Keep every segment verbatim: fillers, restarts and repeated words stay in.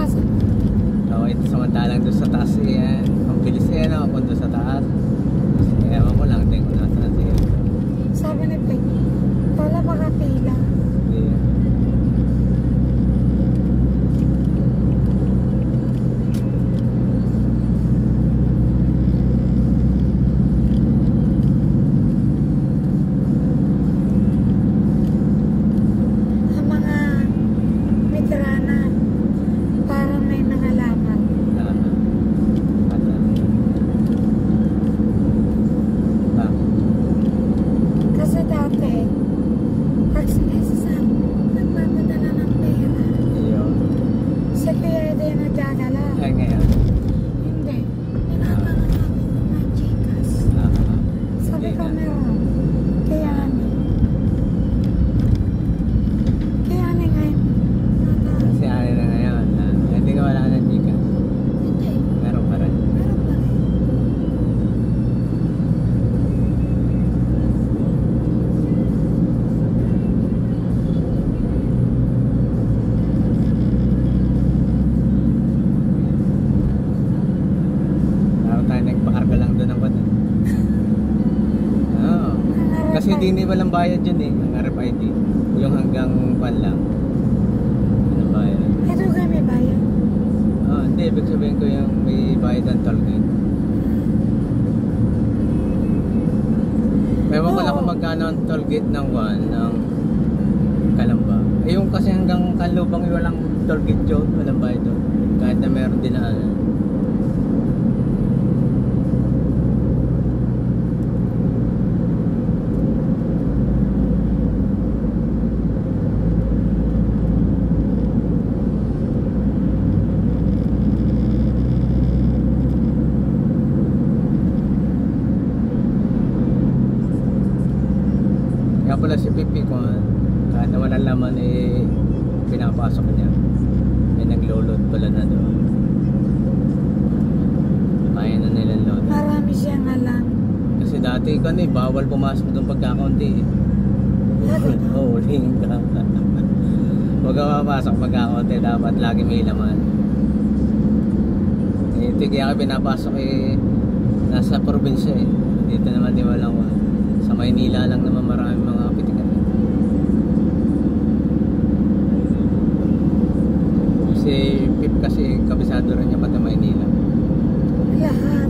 Asa? Oo, ito samantalang doon sa taas yan. Ang bilis yan ako kung doon sa taas. Kasi ewan ko lang din kung nasaan siya. Sabi ni Peg, wala makapila. Hindi. Ang mga veterana, parang may nangalaman. Ah, ata. Ah, Kasi dati, pag sinisa nagpapadala ng pera, yun. si Kuya din nagdadala. Ay, ngayon. Hindi. Tinatanong namin ng mga chikas. Ah, Sabi hindi ko na. meron. Kaya ano. Kaya ano ngayon. Nata- Kasi ano na ngayon. Ah, hindi ka wala ng chika. Hindi. Meron pa rin. Meron pa rin. Araw tayo nagpakarga lang doon ng bata. Oo. Ang Kasi harapan. di ni walang bayad yun eh. Ang R F I D. Yung hanggang pan lang. Ano bayad? Ito kami bayan. Ah, hindi. Ibig sabihin ko yung may bayad ng toll gate. Ewan ko lang kung magkano ang toll gate ng one ng Kalamba. Eh yung kasi hanggang Kalubang yung walang toll gate yun. Walang bayad doon. Kahit na meron din na ano. Kaya pala si Pipi ko, kahit na walang laman eh, pinapasok niya. May naglo-load pala na doon. Kaya na nilang load. Marami siyang alam. Kasi dati ko eh, bawal pumasok doon pagkakaunti eh. Lagi. Oo, huling ka. Huwag ka mapasok pagkakaunti, dapat lagi may laman. Eh, ito kaya ka pinapasok eh, nasa probinsya eh. Dito naman di walang wala. Sa Maynila lang naman maraming mga kapitikan. Si Pip kasi kabisado rin niya pati Maynila. Lahat.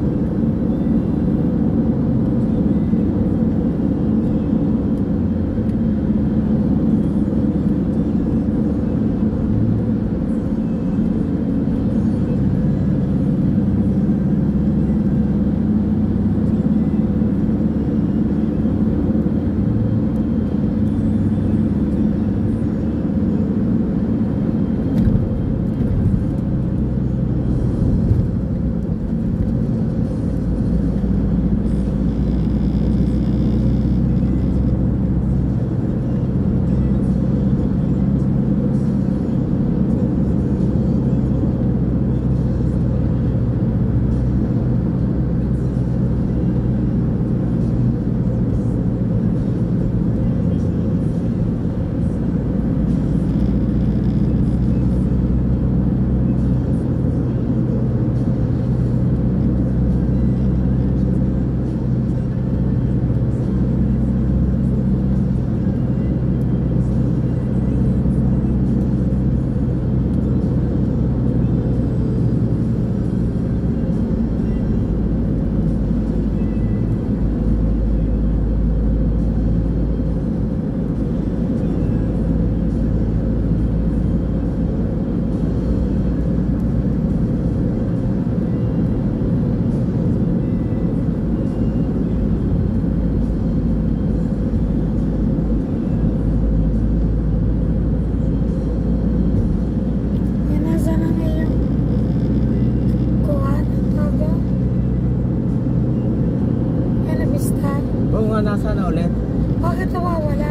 Nasaan na ulit? Bakit nawawala?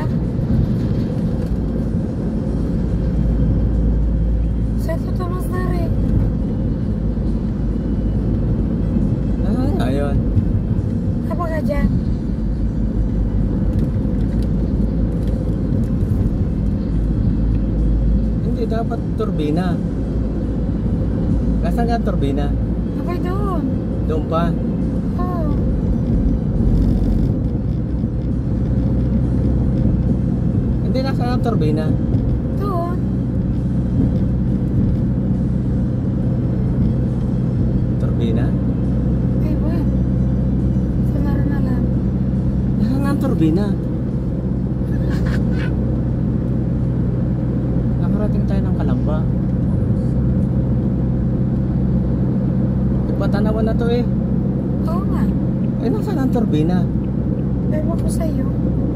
Santo Tomas na rin. Ah, ayun. Kapag ka dyan. Hindi, dapat turbina. Nasaan nga ang turbina? Abay doon. Doon pa. Oo. Hindi, nasaan ang turbina? Doon. Turbina? Ay, ba? Sa naroon na lang. Nasaan nga ang turbina? Nakarating tayo ng Kalamba. Ipatanawan na to eh. Oo nga. Eh, nasaan ang turbina? Ewan ko sa'yo.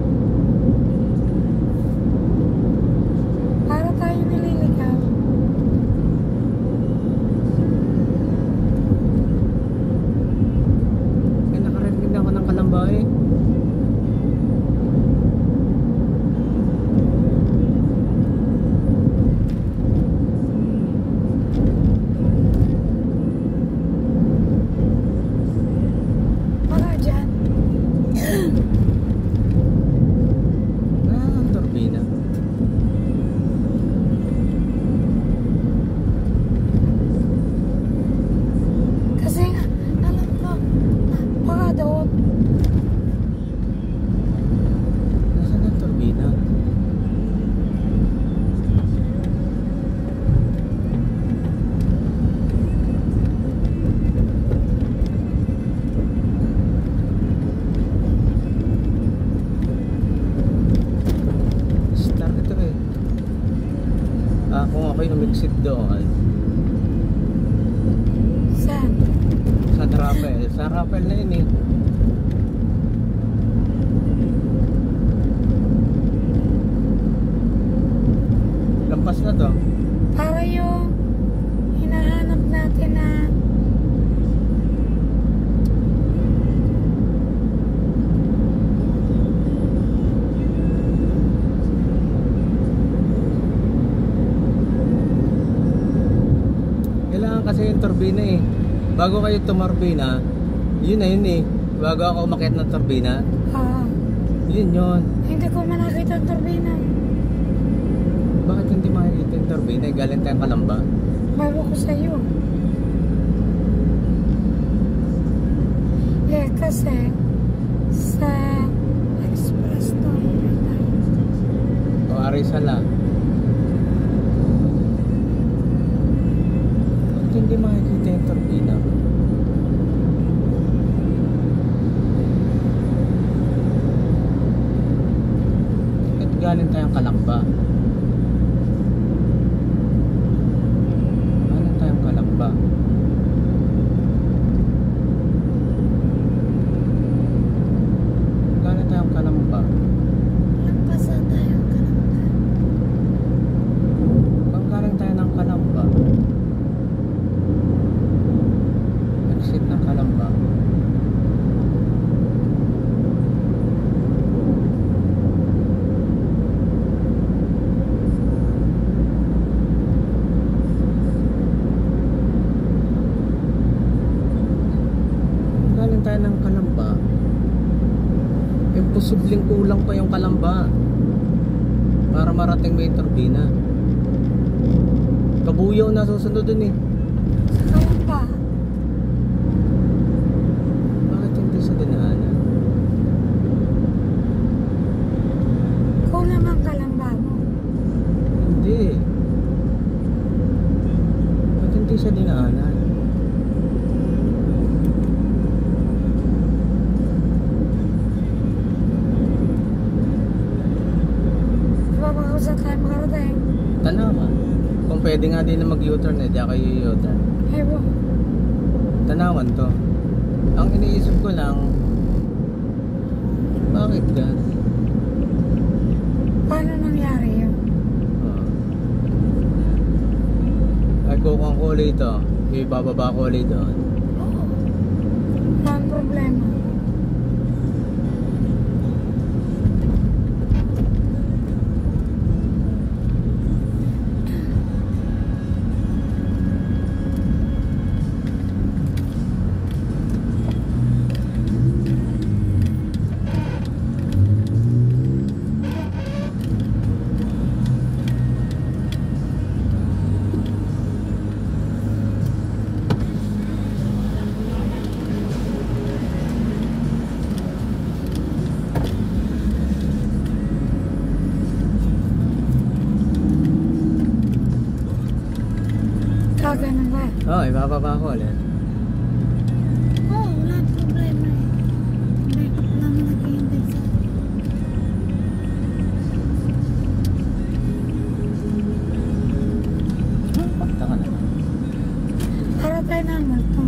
Para tayo nililigaw. Eh, nakarating na ako ng Kalamba eh. Baka dyan. Ah, ang turbina. Kasi nga, alam ko, baka doon. Nasaan ang turbina? Star ito eh. Ah, kung ako'y umixit doon Saan? sa Rappel. Sa Rappel na yun eh. Lampas na to. Para yung hinahanap natin na Kailangan kasi yung turbina eh. Bago kayo tumarbina, yun na yun eh. Bago ako umakyat ng turbina, ah, yun yun. hindi ko man nakita ang turbina. Bakit hindi makikita yung turbina? Eh, galing tayong Kalamba. Bago ko sa'yo. Eh, kasi sa express to O Arizala. Bakit hindi makikita yung turbina? Bakit galing tayong Kalamba? Galing tayong Kalamba. Galing tayong Kalamba. Lampasan tayo kananda. Bang galing tayo ng Kalamba. Exit ng Kalamba. Galing tayo ng Kalamba. Imposibleng kulang pa yung Kalamba para marating mo yung turbina. Kabuyaw na susunod dun eh. Sa Kalamba. Bakit hindi sa dinaanan? Kulang ang Kalamba mo. Hindi. Bakit hindi sa dinaanan? Babakaw tayo makarating. Tanawa. Kung pwede nga din na mag-U-turn eh, di ako i-U-turn. Ewan. Tanawan to. Ang iniisip ko lang, bakit ka? Paano nangyari yun? Oh. Ay kukang ko ulit ito. Ibababa ko ulit doon. Oo. Wala ang problema. Ah, ganun ba? Oo, oh, ibababa ko ulit. Oo, oh, wala problema eh. Hindi, wala mo naghihintay sa... Hmm, pakta ka naman. Para tayo na multo.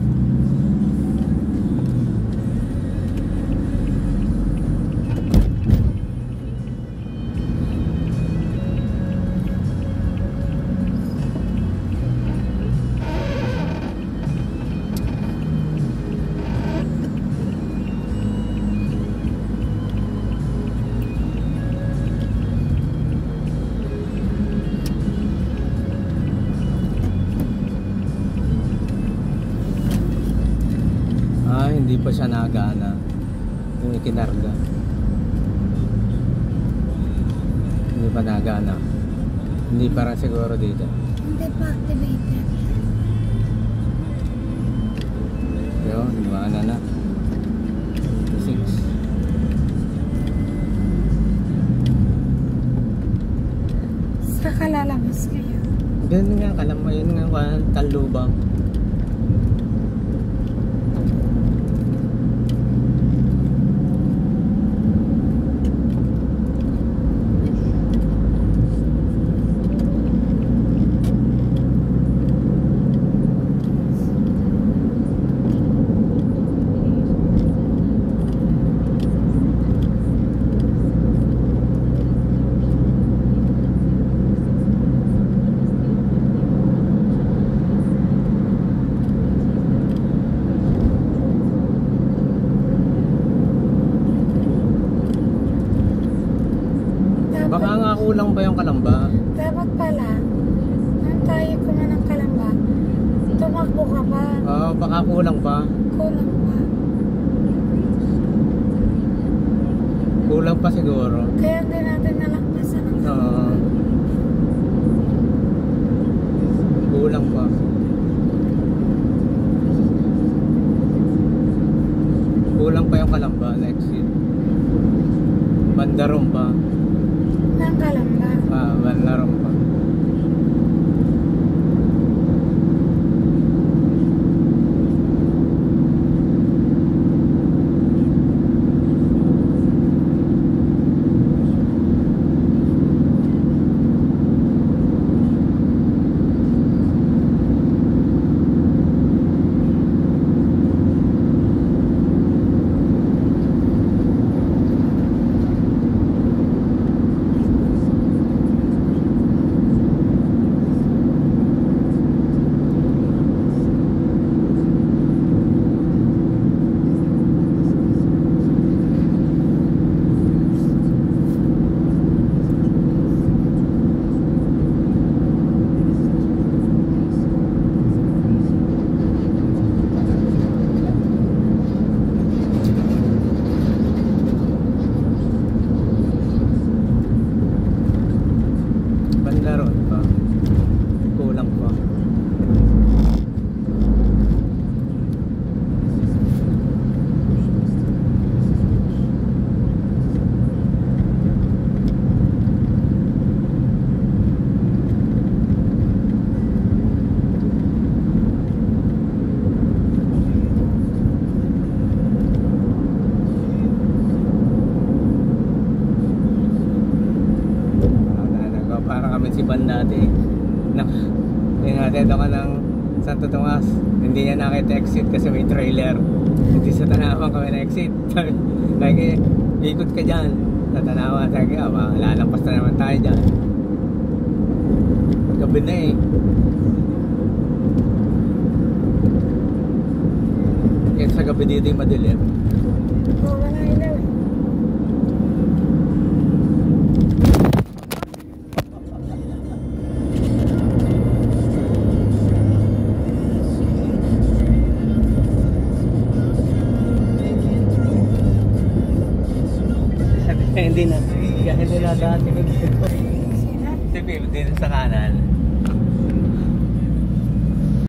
Ah, hindi pa siya nagana. Yung ikinarga. Hindi pa nagana. Hindi pa rin siguro dito. Hindi pa activated. Yun, gumana na. six. Saka lalabas kayo. Ganun nga, kalam mo yun nga, talubang. Baka nga kulang pa yung kalamba. Dapat pala, nang tayo kuma ng kalamba, tumakbo ka pa. Oo, baka kulang pa. Kulang pa. Kulang pa siguro. Kaya hindi natin nalakpasan ng Oo. Kulang pa. Kulang pa yung kalamba na exit. Bandaron pa. ng kalamba. Ah, bandaron pa. Bandaron pa. Kulang pa. Para kami si Ban dati na hinatid ako ng Santo Tomas, hindi niya nakita exit kasi may trailer, hindi sa Tanawan kami na exit. Lagi ikot ka dyan sa Tanawan, sabi ka ba lalampas na naman tayo dyan, gabi na eh. Kaya sa gabi dito yung madilim. Oo, wala ilaw eh. Hindi na, hindi na dati. Sino? Si Pim, dito sa kanan.